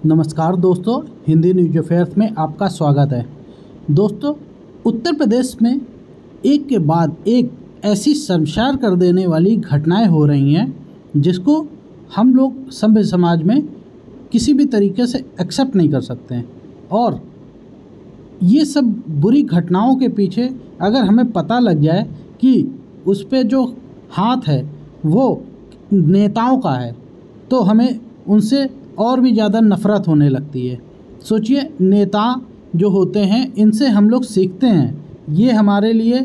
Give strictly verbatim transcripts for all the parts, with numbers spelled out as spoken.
नमस्कार दोस्तों, Hindi news affairs में आपका स्वागत है। दोस्तों, उत्तर प्रदेश में एक के बाद एक ऐसी शर्मसार कर देने वाली घटनाएं हो रही हैं जिसको हम लोग सभ्य समाज में किसी भी तरीके से एक्सेप्ट नहीं कर सकते हैं। और ये सब बुरी घटनाओं के पीछे अगर हमें पता लग जाए कि उस पे जो हाथ है वो नेताओं का है तो हमें उनसे और भी ज़्यादा नफ़रत होने लगती है। सोचिए, नेता जो होते हैं इनसे हम लोग सीखते हैं, ये हमारे लिए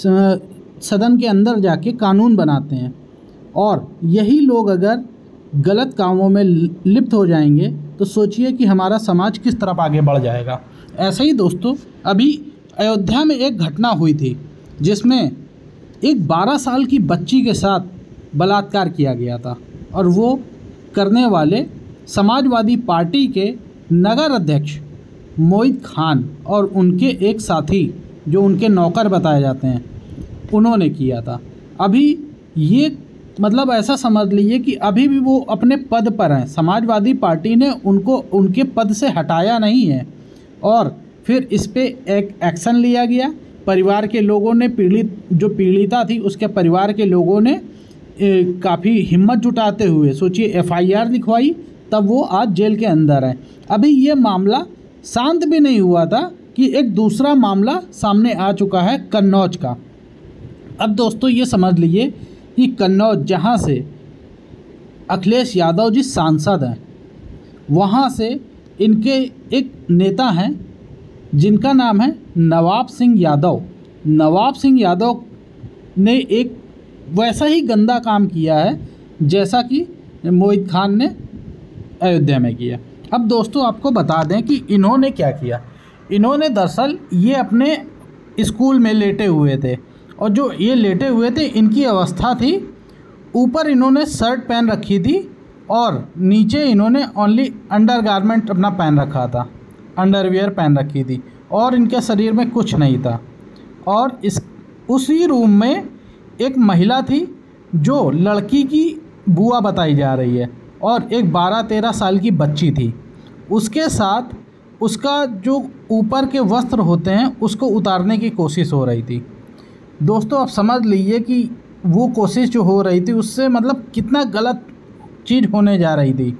सदन के अंदर जाके कानून बनाते हैं, और यही लोग अगर गलत कामों में लिप्त हो जाएंगे तो सोचिए कि हमारा समाज किस तरफ आगे बढ़ जाएगा। ऐसे ही दोस्तों, अभी अयोध्या में एक घटना हुई थी जिसमें एक बारह साल की बच्ची के साथ बलात्कार किया गया था, और वो करने वाले समाजवादी पार्टी के नगर अध्यक्ष मोहित खान और उनके एक साथी जो उनके नौकर बताए जाते हैं उन्होंने किया था। अभी ये मतलब ऐसा समझ लीजिए कि अभी भी वो अपने पद पर हैं। समाजवादी पार्टी ने उनको उनके पद से हटाया नहीं है, और फिर इस पे एक एक्शन लिया गया। परिवार के लोगों ने, पीड़ित जो पीड़िता थी उसके परिवार के लोगों ने काफ़ी हिम्मत जुटाते हुए सोचिए एफ आई आर लिखवाई, तब वो आज जेल के अंदर है। अभी ये मामला शांत भी नहीं हुआ था कि एक दूसरा मामला सामने आ चुका है कन्नौज का। अब दोस्तों ये समझ लीजिए कि कन्नौज, जहाँ से अखिलेश यादव जी सांसद हैं, वहाँ से इनके एक नेता हैं जिनका नाम है नवाब सिंह यादव। नवाब सिंह यादव ने एक वैसा ही गंदा काम किया है जैसा कि मोहित खान ने अयोध्या में किया। अब दोस्तों आपको बता दें कि इन्होंने क्या किया। इन्होंने दरअसल ये अपने स्कूल में लेटे हुए थे, और जो ये लेटे हुए थे इनकी अवस्था थी, ऊपर इन्होंने शर्ट पहन रखी थी और नीचे इन्होंने ओनली अंडरगारमेंट अपना पहन रखा था, अंडरवियर पहन रखी थी, और इनके शरीर में कुछ नहीं था। और इस उसी रूम में एक महिला थी जो लड़की की बुआ बताई जा रही है, और एक बारह तेरह साल की बच्ची थी। उसके साथ उसका जो ऊपर के वस्त्र होते हैं उसको उतारने की कोशिश हो रही थी। दोस्तों आप समझ लीजिए कि वो कोशिश जो हो रही थी उससे मतलब कितना गलत चीज़ होने जा रही थी।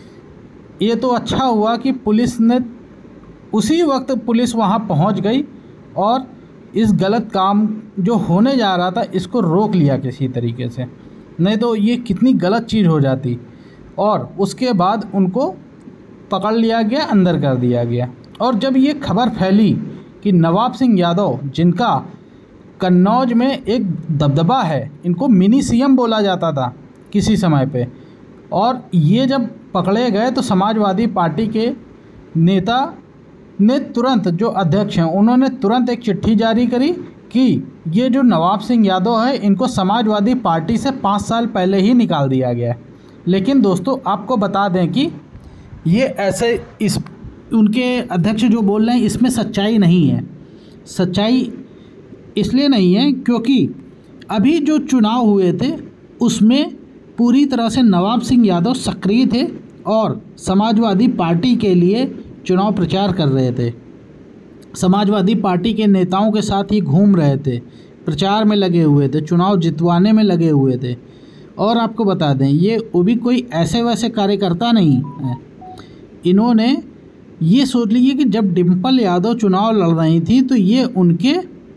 ये तो अच्छा हुआ कि पुलिस ने उसी वक्त पुलिस वहाँ पहुँच गई और इस गलत काम जो होने जा रहा था इसको रोक लिया किसी तरीके से, नहीं तो ये कितनी गलत चीज़ हो जाती। और उसके बाद उनको पकड़ लिया गया, अंदर कर दिया गया। और जब ये खबर फैली कि नवाब सिंह यादव, जिनका कन्नौज में एक दबदबा है, इनको मिनी सी एम बोला जाता था किसी समय पे, और ये जब पकड़े गए तो समाजवादी पार्टी के नेता ने तुरंत, जो अध्यक्ष हैं उन्होंने तुरंत एक चिट्ठी जारी करी कि ये जो नवाब सिंह यादव है इनको समाजवादी पार्टी से पाँच साल पहले ही निकाल दिया गया है। लेकिन दोस्तों आपको बता दें कि ये ऐसे इस उनके अध्यक्ष जो बोल रहे हैं इसमें सच्चाई नहीं है। सच्चाई इसलिए नहीं है क्योंकि अभी जो चुनाव हुए थे उसमें पूरी तरह से नवाब सिंह यादव सक्रिय थे और समाजवादी पार्टी के लिए चुनाव प्रचार कर रहे थे। समाजवादी पार्टी के नेताओं के साथ ही घूम रहे थे, प्रचार में लगे हुए थे, चुनाव जितवाने में लगे हुए थे। और आपको बता दें ये वो भी कोई ऐसे वैसे कार्यकर्ता नहीं है। इन्होंने ये सोच लीजिए कि जब डिम्पल यादव चुनाव लड़ रही थी तो ये उनके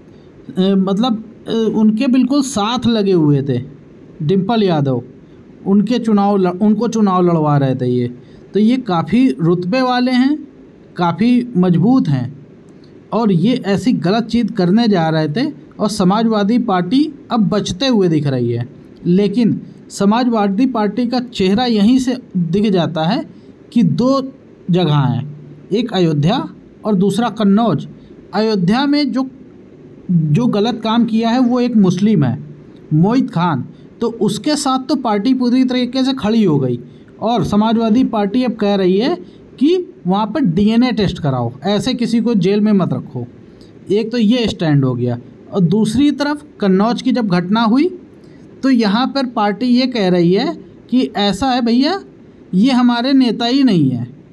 ए, मतलब ए, उनके बिल्कुल साथ लगे हुए थे। डिम्पल यादव उनके चुनाव उनको चुनाव लड़वा रहे थे ये। तो ये काफ़ी रुतबे वाले हैं, काफ़ी मजबूत हैं, और ये ऐसी गलत चीज़ करने जा रहे थे। और समाजवादी पार्टी अब बचते हुए दिख रही है। लेकिन समाजवादी पार्टी का चेहरा यहीं से दिख जाता है कि दो जगह हैं, एक अयोध्या और दूसरा कन्नौज। अयोध्या में जो जो गलत काम किया है वो एक मुस्लिम है, मोहित खान, तो उसके साथ तो पार्टी पूरी तरीके से खड़ी हो गई, और समाजवादी पार्टी अब कह रही है कि वहाँ पर डी एन ए टेस्ट कराओ, ऐसे किसी को जेल में मत रखो। एक तो ये स्टैंड हो गया। और दूसरी तरफ कन्नौज की जब घटना हुई तो यहाँ पर पार्टी ये कह रही है कि ऐसा है भैया, ये हमारे नेता ही नहीं है,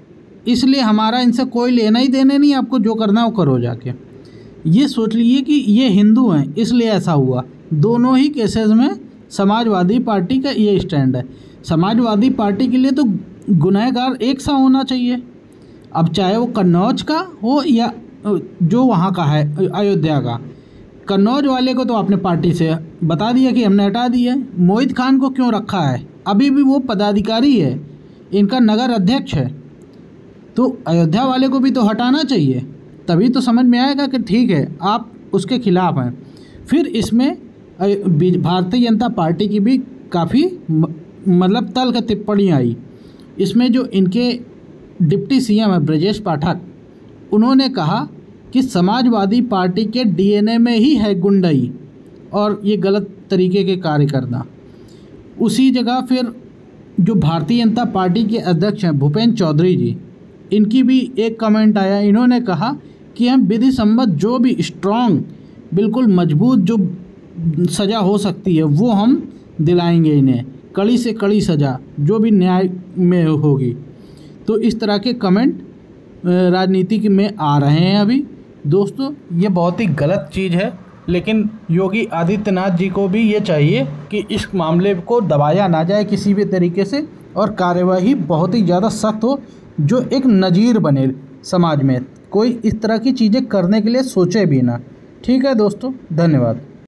इसलिए हमारा इनसे कोई लेना ही देना नहीं, आपको जो करना है वो करो जाके। ये सोच लीजिए कि ये हिंदू हैं इसलिए ऐसा हुआ। दोनों ही केसेस में समाजवादी पार्टी का ये स्टैंड है। समाजवादी पार्टी के लिए तो गुनहगार एक सा होना चाहिए, अब चाहे वो कन्नौज का हो या जो वहाँ का है अयोध्या का। कन्नौज वाले को तो आपने पार्टी से बता दिया कि हमने हटा दिया है, मोहित खान को क्यों रखा है? अभी भी वो पदाधिकारी है, इनका नगर अध्यक्ष है, तो अयोध्या वाले को भी तो हटाना चाहिए, तभी तो समझ में आएगा कि ठीक है आप उसके खिलाफ़ हैं। फिर इसमें भारतीय जनता पार्टी की भी काफ़ी मतलब तल्ख टिप्पणी आई। इसमें जो इनके डिप्टी सीएम है ब्रजेश पाठक, उन्होंने कहा कि समाजवादी पार्टी के डीएनए में ही है गुंडई और ये गलत तरीके के कार्य करना। उसी जगह फिर जो भारतीय जनता पार्टी के अध्यक्ष हैं भूपेंद्र चौधरी जी, इनकी भी एक कमेंट आया। इन्होंने कहा कि हम विधि सम्मत जो भी स्ट्रॉन्ग बिल्कुल मजबूत जो सज़ा हो सकती है वो हम दिलाएंगे इन्हें, कड़ी से कड़ी सज़ा जो भी न्याय में होगी। तो इस तरह के कमेंट राजनीति में आ रहे हैं अभी। दोस्तों ये बहुत ही गलत चीज़ है, लेकिन योगी आदित्यनाथ जी को भी ये चाहिए कि इस मामले को दबाया ना जाए किसी भी तरीके से, और कार्यवाही बहुत ही ज़्यादा सख्त हो जो एक नज़ीर बने समाज में, कोई इस तरह की चीज़ें करने के लिए सोचे भी ना। ठीक है दोस्तों, धन्यवाद।